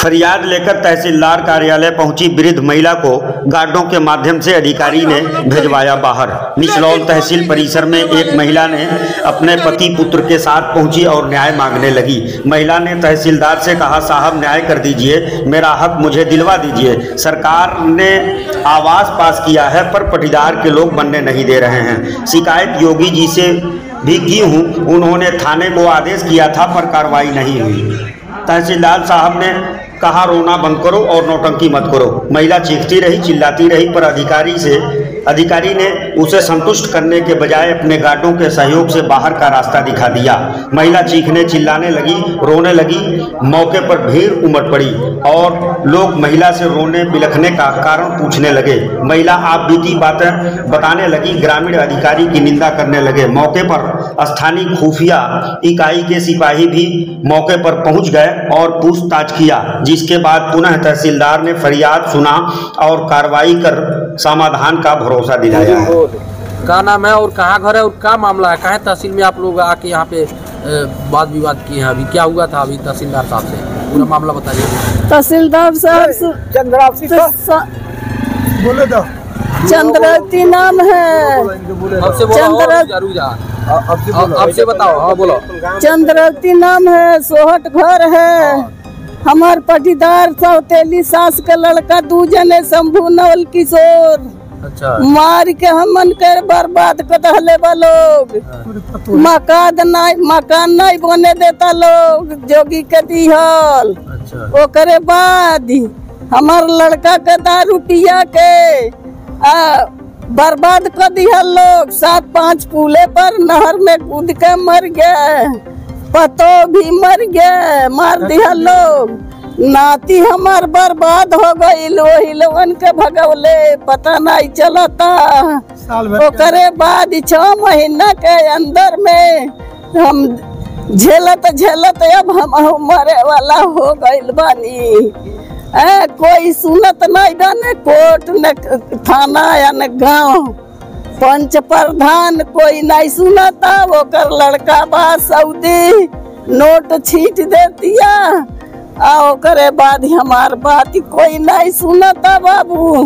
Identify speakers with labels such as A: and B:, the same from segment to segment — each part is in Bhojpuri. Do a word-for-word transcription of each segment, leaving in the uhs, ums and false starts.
A: फरियाद लेकर तहसीलदार कार्यालय पहुंची वृद्ध महिला को गार्डों के माध्यम से अधिकारी ने भिजवाया बाहर। निचलौल तहसील परिसर में एक महिला ने अपने पति पुत्र के साथ पहुंची और न्याय मांगने लगी। महिला ने तहसीलदार से कहा, साहब न्याय कर दीजिए, मेरा हक मुझे दिलवा दीजिए। सरकार ने आवास पास किया है पर पटीदार के लोग बनने नहीं दे रहे हैं। शिकायत योगी जी से भी की हूँ, उन्होंने थाने को आदेश किया था पर कार्रवाई नहीं हुई। तहसीलदार साहब ने कहा, रोना बंद करो और नौटंकी मत करो। महिला चीखती रही, चिल्लाती रही पर अधिकारी से अधिकारी ने उसे संतुष्ट करने के बजाय अपने गार्डों के सहयोग से बाहर का रास्ता दिखा दिया। महिला चीखने चिल्लाने लगी, रोने लगी। मौके पर भीड़ उमड़ पड़ी और लोग महिला से रोने बिलखने का कारण पूछने लगे। महिला आप बीती बातें बताने लगी। ग्रामीण अधिकारी की निंदा करने लगे। मौके पर स्थानीय खुफिया इकाई के सिपाही भी मौके पर पहुंच गए और पूछताछ किया, जिसके बाद पुनः तहसीलदार ने फरियाद सुना और कार्रवाई कर समाधान का भरोसा दिलाया है।
B: क्या नाम है और कहाँ घर है और क्या मामला है? कहाँ तहसील में आप लोग आके यहाँ पे वाद विवाद किए हैं? अभी क्या हुआ था? अभी तहसीलदार साहब से पूरा मामला बताइए।
C: तहसीलदार साहब
D: बोले तो
C: चंद्रावती नाम है।
B: अब से अब से बताओ। हाँ बोलो।
C: चंद्रावती नाम है, सोहट घर है। हमार पटीदार सौतेली सास का लड़का दू जने शंभू नवल किशोर
B: अच्छा
C: मार के हमन के बर्बाद कर दहले बा लोग। मकान नहीं मकान नहीं बने देता लोग, जोगी के दिहल।
B: अच्छा
C: ओकरे बाद हमार लड़का के दारू पिया के आ, बर्बाद कर दिया लोग। सात पांच पुले पर नहर में कूद के मर गए, पतो भी मर गए, मार दिया लोग। नाती हमार बर्बाद हो गई, वही लोगन के भगवले पता नहीं चलता। ओकरे बाद छह महीना के अंदर में हम झेलत झेलत अब हम मरे वाला हो गइल बानी। ए, कोई सुनत नहीं बने, कोर्ट न थाना या न गाँव पंच प्रधान कोई नहीं सुनता। वो कर लड़का बा सऊदी नोट छीट देतिया आ ओकरे बाद हमार बात कोई नहीं सुनता बाबू।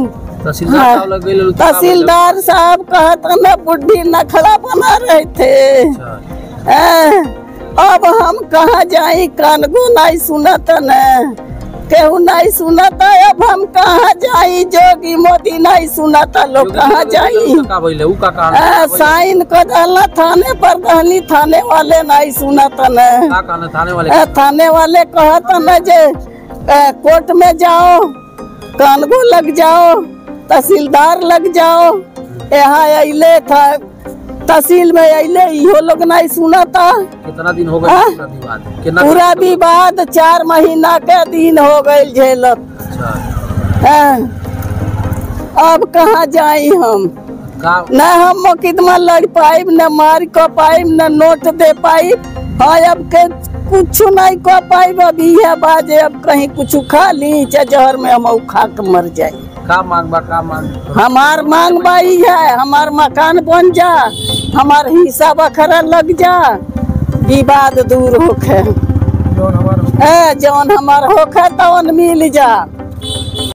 C: तहसीलदार साहब कहता न बुढ़ी नखड़ा बना रहे थे। ए, अब हम कहाँ जाई? कान गो नहीं सुनता न, केहू नहीं सुनता। अब हम कहाँ जाई? जोगी मोदी नहीं सुनता, लोग कहाँ जाई? साइन को डालना थाने पर दहली, थाने वाले नहीं सुनता न।
B: थाने वाले
C: थाने वाले कहता न जे कोर्ट में जाओ, कानगो लग जाओ, तहसीलदार लग जाओ। यहाँ अले था तहसील में अले, इहो लोग नहीं सुनता।
B: कितना दिन हो गए?
C: पूरा विवाद चार महीना के दिन हो गए झेलत।
B: अच्छा
C: अब कहाँ जाई हम? न हम मुकदमा लड़ पाइब, न मार को पाइब, न नोट दे पाइब। हाँ अब के कुछ नहीं को पाइब। अभी है बाजे अब कहीं कुछ खा ली, चाहे जहर में हम खा के मर जाये।
B: का मांग बा? का मांग? हमार
C: मांग बाई है, हमार मकान बन जा, हमार हिस्सा बखरा लग जा, विवाद दूर होखे। जौन हमार होखे तौन मिल जा।